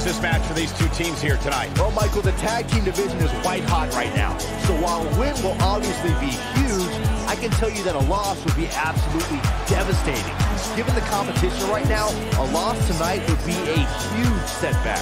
this match for these two teams here tonight? Well, Michael, the tag team division is white hot right now. So while a win will obviously be huge, I can tell you that a loss would be absolutely devastating. Given the competition right now, a loss tonight would be a huge setback.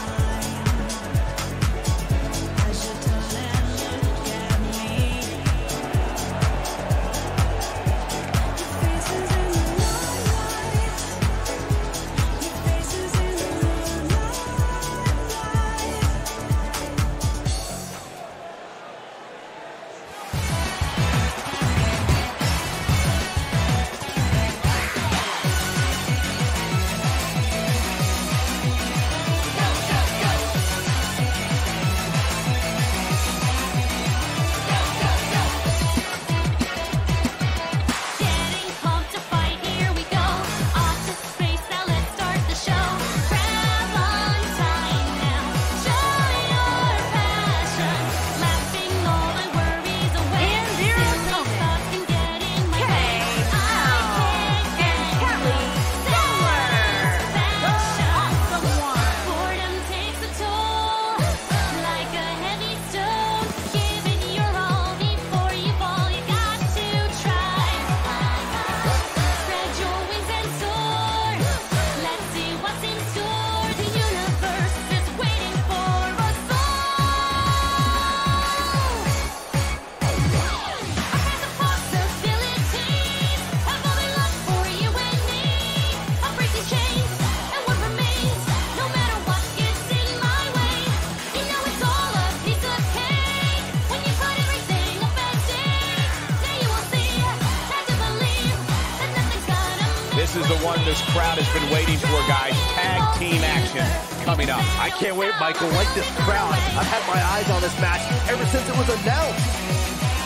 This is the one this crowd has been waiting for, guys. Tag team action coming up. I can't wait, Michael. Like this crowd, I've had my eyes on this match ever since it was announced.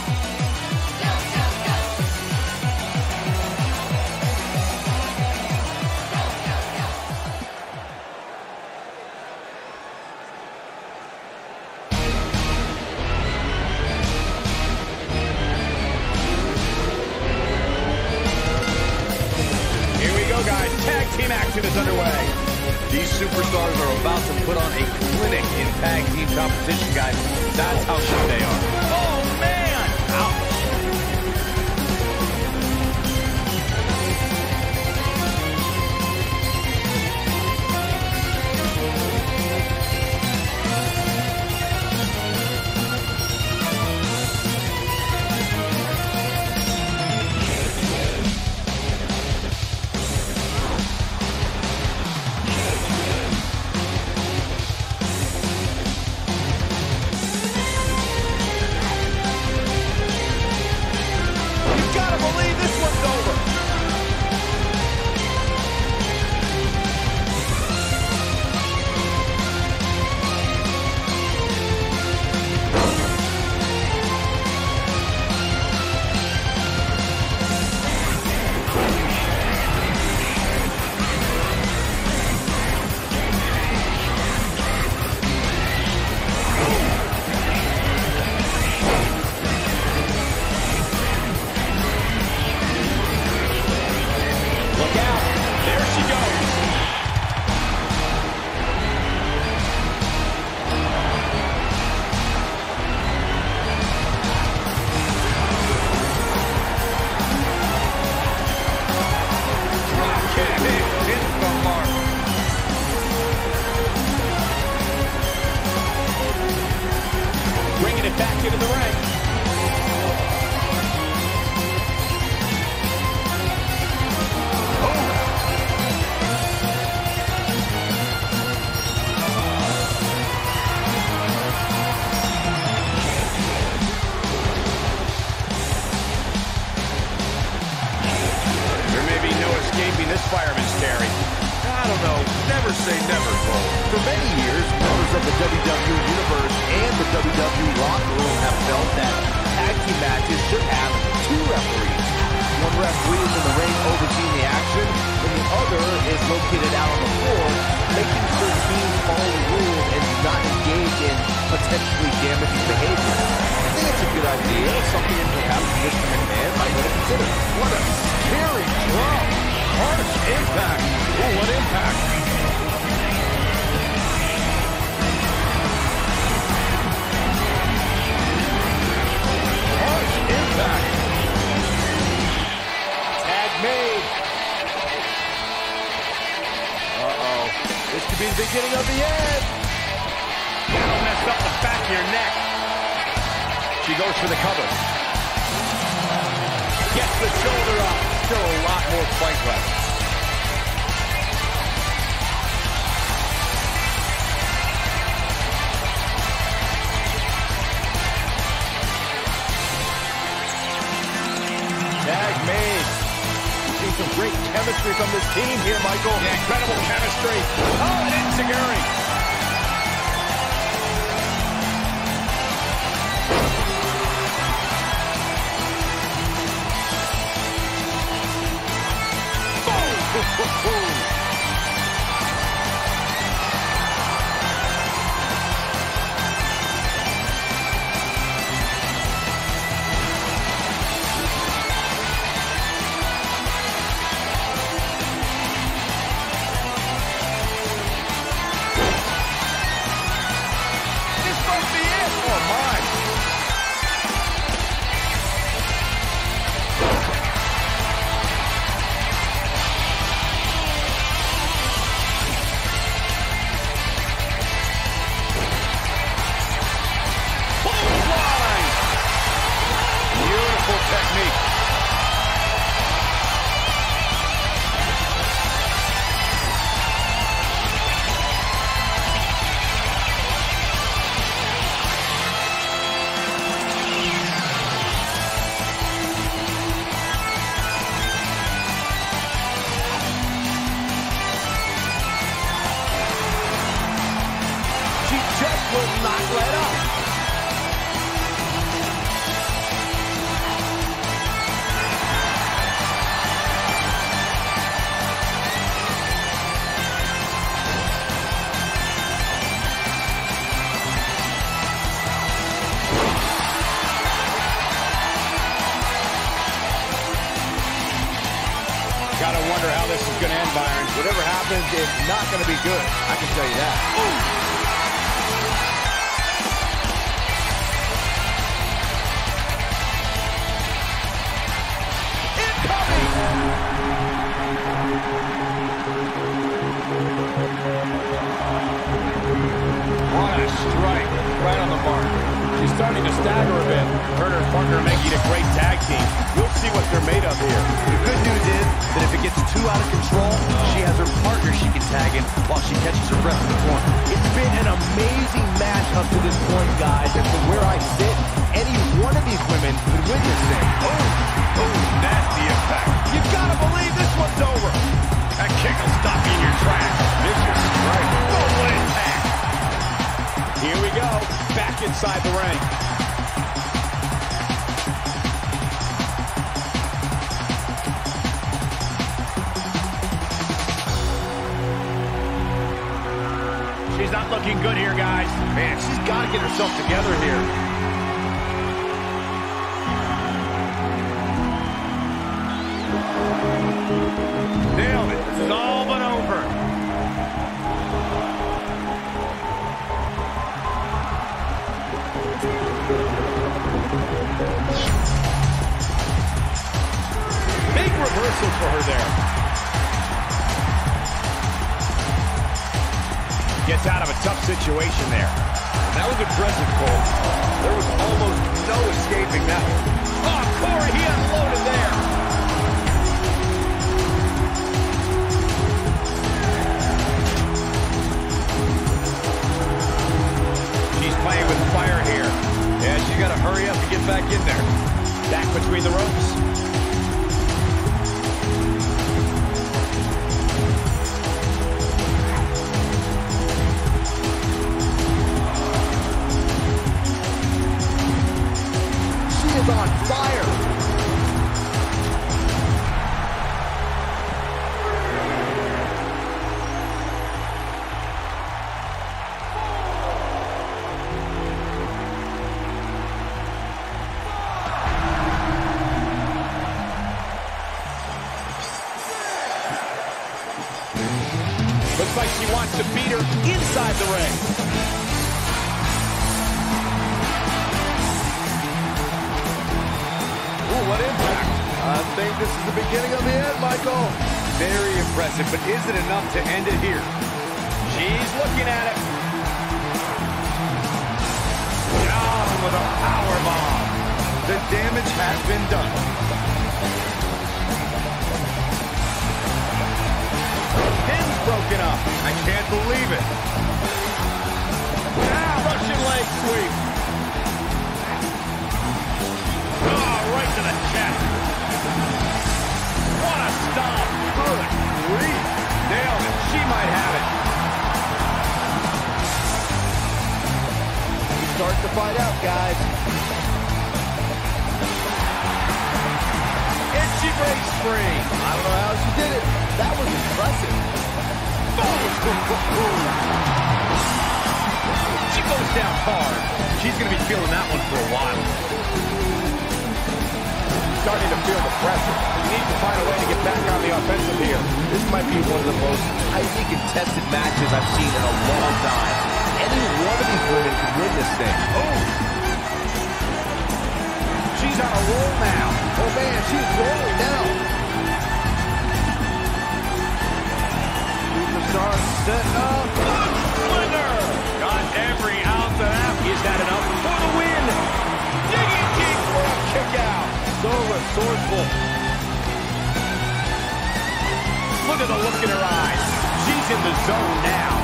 Guys, tag team action is underway. These superstars are about to put on a clinic in tag team competition, guys. That's how good they are. Oh, man! Ouch! Back into the ring. There may be no escaping this fireman's carry. I don't know. Never say never, Cole. For many years, members of the WWE Universe and the WWE locker room have felt that tag team matches should have two referees. One referee is in the ring overseeing the action, and the other is located out on the floor, making sure teams follow the rules and do not engage in potentially damaging behavior. I think it's a good idea, something that perhaps Mr. McMahon might want to consider. What a scary drop. Harsh impact. Oh, what impact. be the beginning of the end. That'll mess up the back of your neck. She goes for the cover. Gets the shoulder up. Still a lot more fight left. Tag made. We've seen some great chemistry from this team here, Michael. Yeah, incredible chemistry. Oh, and Enziguri. Will not let up. Gotta wonder how this is gonna end, Byron. Whatever happens, it's not gonna be good. I can tell you that. Ooh. What a strike, right on the mark. She's starting to stagger a bit. Her and her partner making a great tag team. We'll see what they're made of here. The good news is that if it gets too out of control, she has her partner she can tag in while she catches her breath in the corner. It's been an amazing match up to this point, guys, and from where I sit, any one of these women could win this thing. Oh, nasty impact. You've got to believe this one's over. That kick will stop you in your tracks. Vicious strike. Oh, what impact. Here we go, back inside the ring. She's not looking good here, guys. Man, she's got to get herself together here. Nailed it. This is all but over. Big reversal for her there. Gets out of a tough situation there. That was impressive, Cole. There was almost no escaping that. Oh, Corey, he unloaded there. She's playing with fire here. Yeah, she's got to hurry up and get back in there. Back between the ropes. Is on fire. Looks like she wants to beat her inside the ring. What impact? I think this is the beginning of the end, Michael. Very impressive, but is it enough to end it here? She's looking at it. Down with a powerbomb. The damage has been done. Pin's broken up. I can't believe it. Now, Russian leg sweep. Oh, right to the chest. What a stomp. Good grief. Nailed it. She might have it. He's starting to fight out, guys. And she breaks free. I don't know how she did it. That was impressive. She goes down hard. She's going to be feeling that one for a while. Starting to feel the pressure. Needs to find a way to get back on the offensive here. This might be one of the most highly contested matches I've seen in a long time. Any one of these women can win this thing. Oh! She's on a roll now. Oh, man, she's rolling now. Superstar set up. Winner! Got every ounce of that. Is that enough for the win? Digging deep for a kick out. So resourceful. Look at the look in her eyes. She's in the zone now.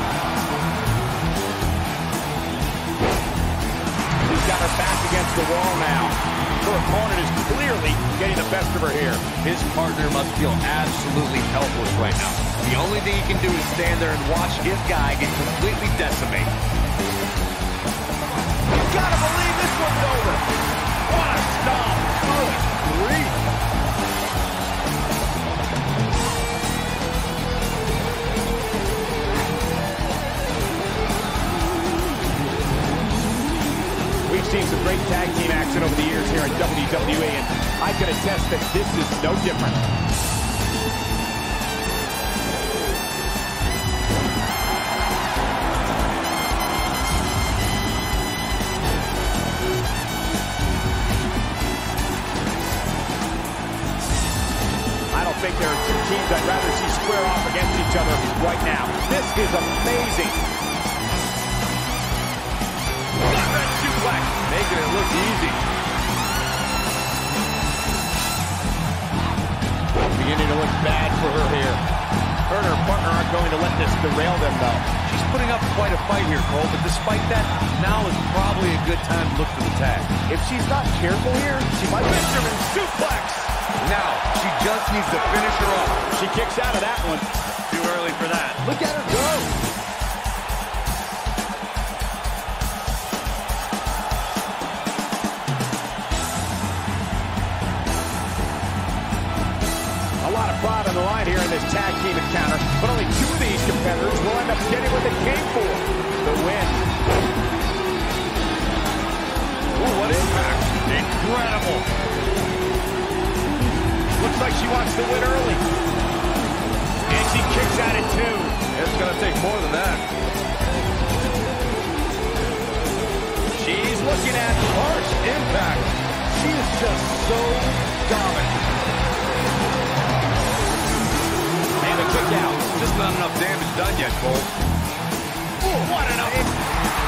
She's got her back against the wall now. Her opponent is clearly getting the best of her here. His partner must feel absolutely helpless right now. The only thing he can do is stand there and watch his guy get completely decimated. You gotta believe this one's over. What a stomp. Good grief. We've seen some great tag team action over the years here in WWE, and I can attest that this is no different. I don't think there are two teams I'd rather see square off against each other right now. This is amazing. Gut-wrench suplex, making it look easy. Beginning to look bad for her here. Her and her partner aren't going to let this derail them, though. She's putting up quite a fight here, Cole, but despite that, now is probably a good time to look for the tag. If she's not careful here, she might Fisherman suplex. Now, she just needs to finish her off. She kicks out of that one. Too early for that. Look at her go. A lot of pride on the line here in this tag team encounter, but only two of these competitors will end up getting what they came for, the win. Ooh, what impact. Incredible. Looks like she wants to win early. And she kicks at it too. It's going to take more than that. She's looking at harsh impact. She is just so dominant. And a kick out. Just not enough damage done yet, Cole. Ooh, what enough.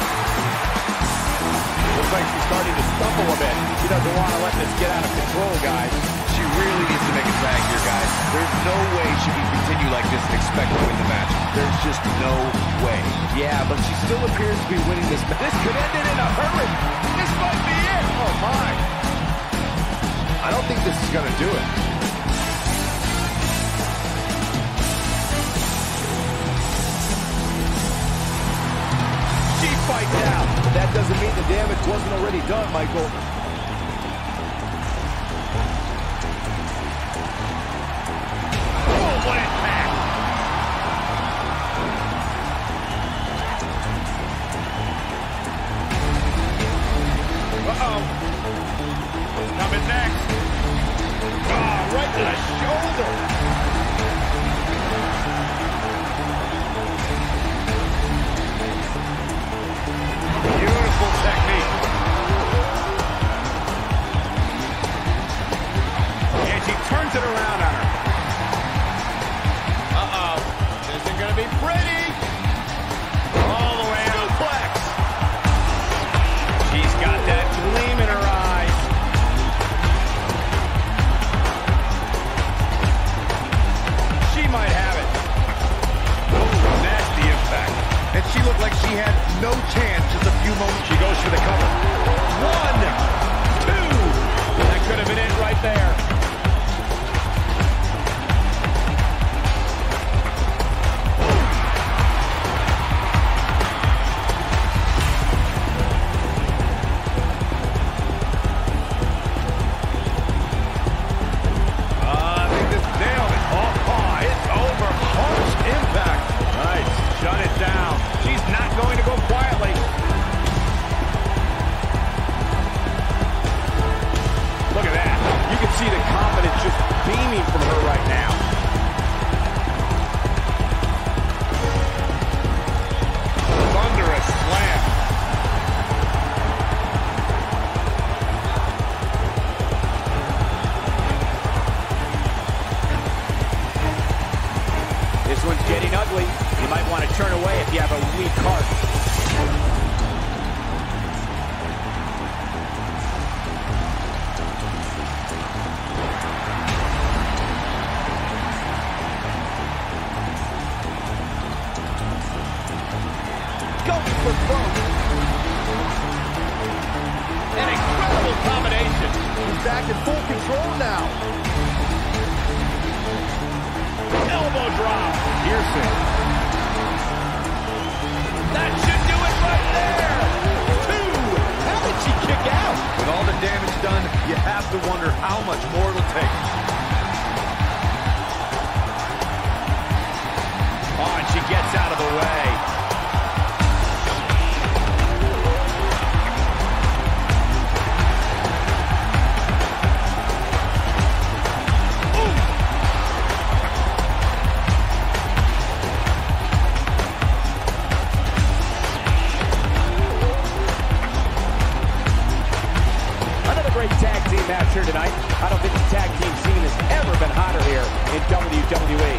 Looks like she's starting to stumble a bit. She doesn't want to let this get out of control, guys. She really needs to make a tag here, guys. There's no way she can continue like this and expect to win the match. There's just no way. Yeah, but she still appears to be winning this match. This could end it in a hurry. This might be it. Oh, my. I don't think this is going to do it. She fights out. But that doesn't mean the damage wasn't already done, Michael. Oh, what impact. Uh-oh. What's coming next? Oh, right to the shoulder. Beautiful technique. And she turns it around on her. Uh-oh. This isn't going to be pretty. no chance just a few moments. She goes for the cover. 1, 2. That could have been it right there. See the confidence just beaming from her right now. Thunderous slam. This one's getting ugly. You might want to turn away if you have a weak heart. For both. An incredible combination. He's back in full control now. Elbow drop. Piercing. That should do it right there. 2. How did she kick out? With all the damage done, you have to wonder how much more it'll take. Oh, and she gets out of the way. Tag team match here tonight. I don't think the tag team scene has ever been hotter here in WWE.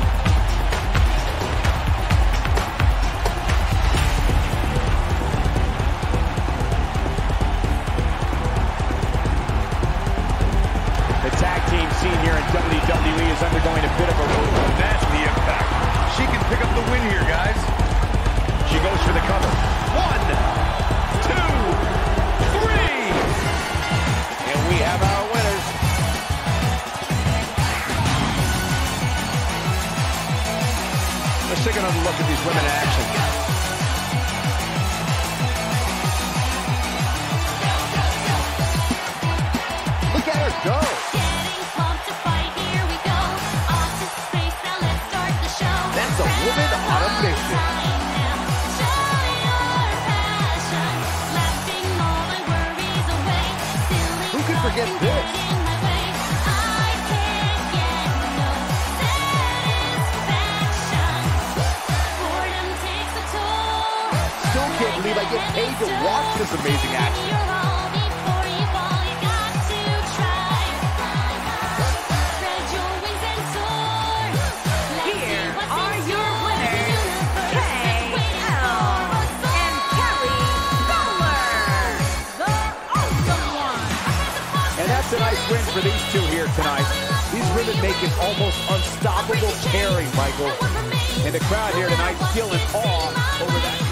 The tag team scene here in WWE is undergoing a bit of a move. That's the impact. She can pick up the win here, guys. She goes for the cover. 1, 2, 3. We have our winners. Let's take another look at these women in action. Look at her go. Getting pumped to fight, here we go. Off to space, now let's start the show. That's a woman on a mission. Who can forget this? Still can't believe I get paid to watch this amazing action. That's a nice win for these two here tonight. These women make it almost unstoppable carry, Michael. And the crowd here tonight still in awe over that.